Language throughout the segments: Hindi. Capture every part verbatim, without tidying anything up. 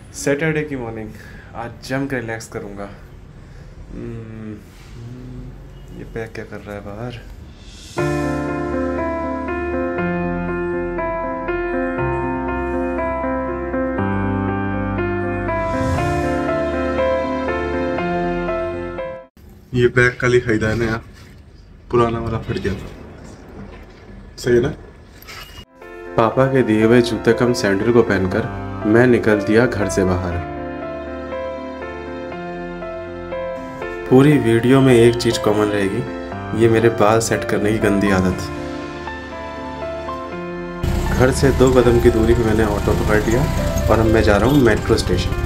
सैटरडे की मॉर्निंग, आज जम कर रिलैक्स करूँगा। ये पैक क्या कर रहा है बाहर? ये बैग कल ही खरीदा है नया, पुराना वाला फट गया था। सही है ना? पापा के दिए हुए जूते कम सैंडल को पहनकर मैं निकल दिया घर से बाहर। पूरी वीडियो में एक चीज कॉमन रहेगी, ये मेरे बाल सेट करने की गंदी आदत। घर से दो कदम की दूरी पे मैंने ऑटो पकड़ लिया और अब मैं जा रहा हूँ मेट्रो स्टेशन।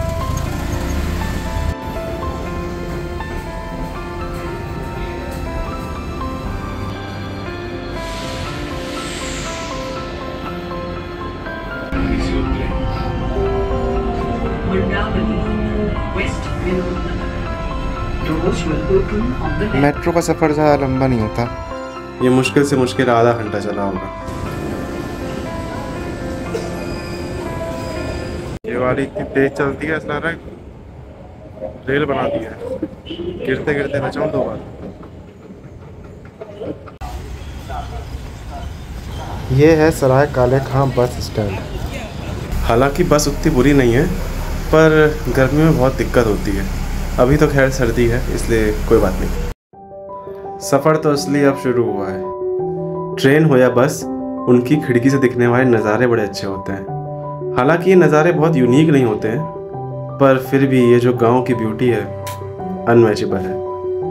मेट्रो का सफ़र ज़्यादा लंबा नहीं होता, ये मुश्किल से मुश्किल आधा घंटा चला होगा। ये वाली इतनी तेज चलती है, ऐसा लग रहा है रेल बना दी है। गिरते गिरते बचाऊं दो बार। ये है सराय काले खां बस स्टैंड। हालांकि बस उतनी बुरी नहीं है, पर गर्मी में बहुत दिक्कत होती है। अभी तो खैर सर्दी है, इसलिए कोई बात नहीं। सफ़र तो असली अब शुरू हुआ है। ट्रेन हो या बस, उनकी खिड़की से दिखने वाले नज़ारे बड़े अच्छे होते हैं। हालांकि ये नज़ारे बहुत यूनिक नहीं होते हैं, पर फिर भी ये जो गांव की ब्यूटी है अनमैचेबल है।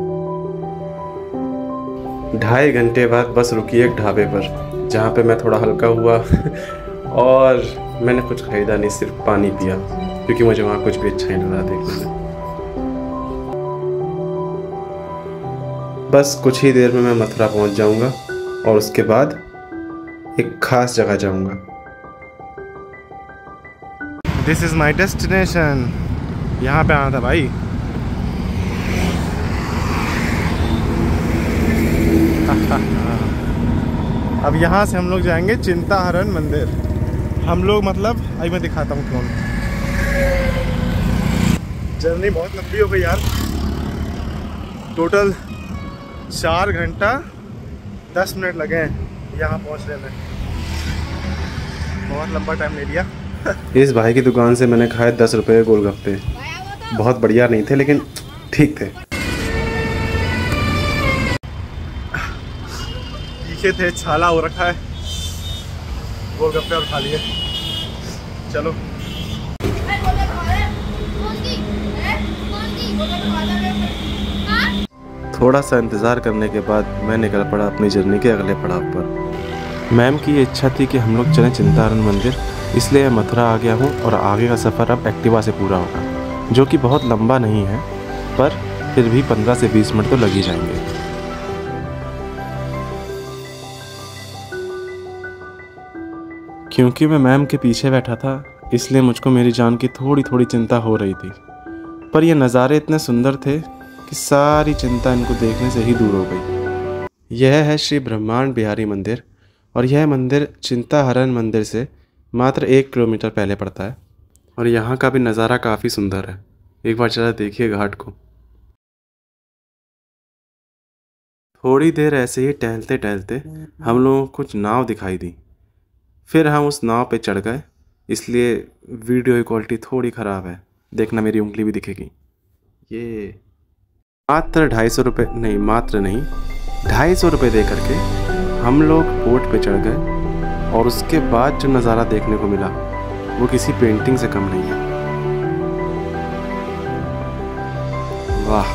ढाई घंटे बाद बस रुकी एक ढाबे पर, जहाँ पे मैं थोड़ा हल्का हुआ और मैंने कुछ खरीदा नहीं, सिर्फ पानी पिया, क्योंकि मुझे वहाँ कुछ भी अच्छा नहीं लग रहा देखने में। बस कुछ ही देर में मैं मथुरा पहुंच जाऊंगा और उसके बाद एक खास जगह जाऊंगा। This is my destination. यहाँ पे आना था भाई। अब यहाँ से हम लोग जाएंगे चिंताहरण मंदिर। हम लोग मतलब अभी मैं दिखाता हूँ कौन। जर्नी बहुत लंबी हो गई यार, टोटल चार घंटा दस मिनट लगे हैं यहाँ पहुँचने में। बहुत लंबा टाइम ले लिया। इस भाई की दुकान से मैंने खाए दस रुपये के गोलगप्पे। बहुत बढ़िया नहीं थे, लेकिन ठीक थे। तीखे थे, छाला हो रखा है। गोलगप्पे और खा लिए। चलो थोड़ा सा इंतज़ार करने के बाद मैं निकल पड़ा अपनी जर्नी के अगले पड़ाव पर। मैम की ये इच्छा थी कि हम लोग चलें चिंताहरण मंदिर, इसलिए मैं मथुरा आ गया हूँ और आगे का सफ़र अब एक्टिवा से पूरा होगा, जो कि बहुत लंबा नहीं है, पर फिर भी पंद्रह से बीस मिनट तो लग ही जाएंगे। क्योंकि मैं मैम के पीछे बैठा था, इसलिए मुझको मेरी जान की थोड़ी थोड़ी चिंता हो रही थी, पर ये नज़ारे इतने सुंदर थे कि सारी चिंता इनको देखने से ही दूर हो गई। यह है श्री ब्रह्मांड बिहारी मंदिर, और यह मंदिर चिंताहरण मंदिर से मात्र एक किलोमीटर पहले पड़ता है। और यहाँ का भी नज़ारा काफ़ी सुंदर है। एक बार जरा देखिए घाट को। थोड़ी देर ऐसे ही टहलते टहलते हम लोगों को कुछ नाव दिखाई दी। फिर हम उस नाव पे चढ़ गए, इसलिए वीडियो की क्वालिटी थोड़ी ख़राब है। देखना मेरी उंगली भी दिखेगी। ये मात्र ढाई सौ रुपये नहीं मात्र नहीं ढाई सौ रुपये दे करके हम लोग बोट पे चढ़ गए, और उसके बाद जो नज़ारा देखने को मिला वो किसी पेंटिंग से कम नहीं है। वाह!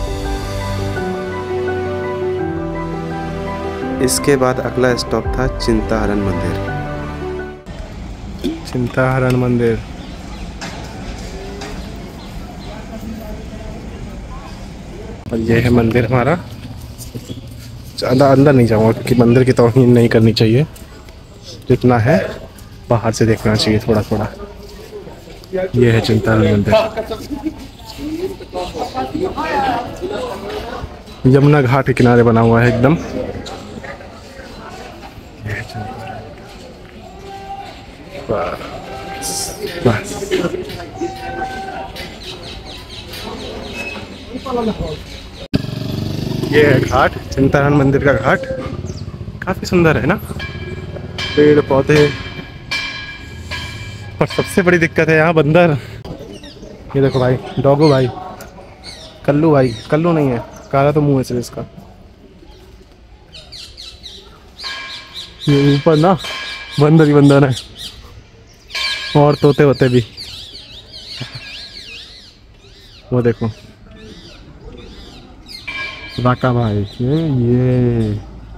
इसके बाद अगला स्टॉप था चिंताहरण मंदिर। चिंताहरण मंदिर और यह है मंदिर हमारा। ज़्यादा अंदर नहीं जाऊँगा, क्योंकि मंदिर की तौहीन नहीं करनी चाहिए। जितना है बाहर से देखना चाहिए थोड़ा थोड़ा। यह है चिंताहरण मंदिर। यमुना घाट के किनारे बना हुआ है एकदम। बस बस ये है घाट, चिंताहरण मंदिर का घाट। काफ़ी सुंदर है ना, पेड़ पौधे। पर सबसे बड़ी दिक्कत है यहाँ बंदर। ये देखो भाई, डॉगो भाई, कल्लू भाई, कल्लू नहीं है, काला तो मुंह है सिर्फ इसका। ये ऊपर ना बंदर ही बंदर है, और तोते होते भी। वो देखो राका भाई, ये ये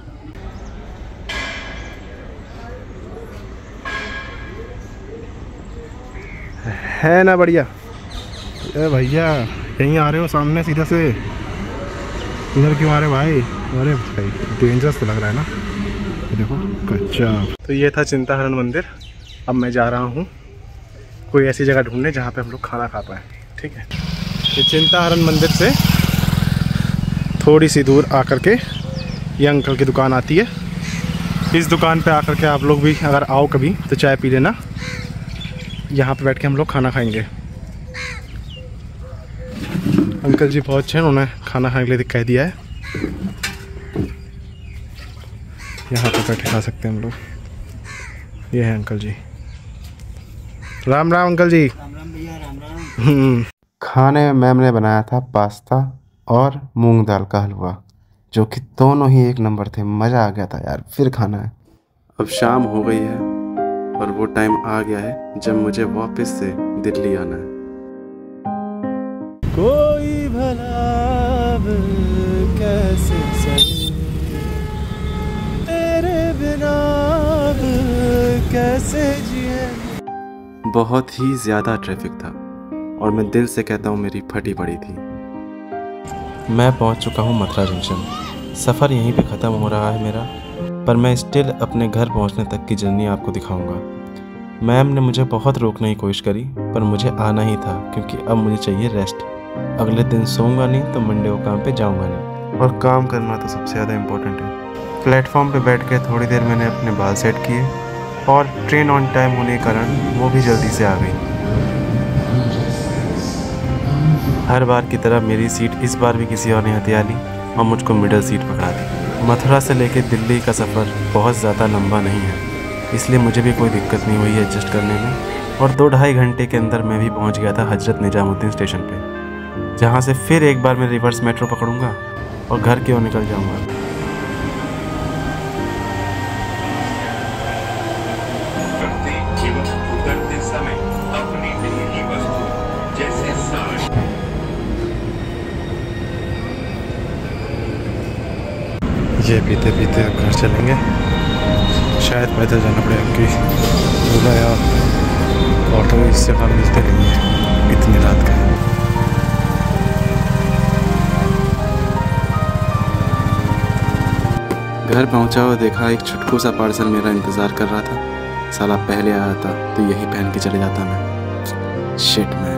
है ना बढ़िया। ए भैया यहीं आ रहे हो सामने सीधा से, इधर क्यों आ रहे भाई? अरे भाई डेंजरस तो लग रहा है ना, देखो कच्चा। तो ये था चिंताहरण मंदिर। अब मैं जा रहा हूँ कोई ऐसी जगह ढूंढने जहाँ पे हम लोग खाना खा पाए, ठीक है। ये चिंताहरण मंदिर से थोड़ी सी दूर आकर के ये अंकल की दुकान आती है। इस दुकान पे आकर के आप लोग भी अगर आओ कभी तो चाय पी लेना। यहाँ पे बैठ के हम लोग खाना खाएंगे। अंकल जी बहुत अच्छे हैं, उन्होंने खाना खाने के लिए कह दिया है। यहाँ पे बैठ के खा सकते हैं हम लोग। ये है अंकल जी। राम राम अंकल जी। राम राम भैया, राम राम। खाने में मैम ने बनाया था पास्ता और मूंग दाल का हलवा, जो कि दोनों ही एक नंबर थे। मज़ा आ गया था यार, फिर खाना है। अब शाम हो गई है और वो टाइम आ गया है जब मुझे वापस से दिल्ली आना है। कोई भला कैसे सही, तेरे बिना कैसे जिए। बहुत ही ज़्यादा ट्रैफिक था और मैं दिल से कहता हूँ मेरी फटी पड़ी थी। मैं पहुँच चुका हूँ मथुरा जंक्शन। सफ़र यहीं पे ख़त्म हो रहा है मेरा, पर मैं स्टिल अपने घर पहुँचने तक की जर्नी आपको दिखाऊंगा। मैम ने मुझे बहुत रोकने की कोशिश करी, पर मुझे आना ही था क्योंकि अब मुझे चाहिए रेस्ट। अगले दिन सोऊंगा नहीं तो मंडे को काम पे जाऊंगा नहीं, और काम करना तो सबसे ज़्यादा इम्पोर्टेंट है। प्लेटफॉर्म पे बैठ के थोड़ी देर मैंने अपने बाल सेट किए और ट्रेन ऑन टाइम होने के कारण वो भी जल्दी से आ गई। हर बार की तरह मेरी सीट इस बार भी किसी और ने हथिया ली और मुझको मिडल सीट पकड़ा दी। मथुरा से लेकर दिल्ली का सफ़र बहुत ज़्यादा लंबा नहीं है, इसलिए मुझे भी कोई दिक्कत नहीं हुई एडजस्ट करने में। और दो ढाई घंटे के अंदर मैं भी पहुंच गया था हजरत निजामुद्दीन स्टेशन पे, जहां से फिर एक बार मैं रिवर्स मेट्रो पकड़ूंगा और घर की ओर निकल जाऊंगा। ये पीते पीते अब घर चलेंगे। शायद पैदल जाना पड़ेगा क्योंकि ओला या ऑटो इस जगह मिलते नहीं है इतनी रात का। घर पहुंचा और देखा एक छुटकू सा पार्सल मेरा इंतज़ार कर रहा था। साला पहले आया था तो यही पहन के चले जाता मैं। शिट में।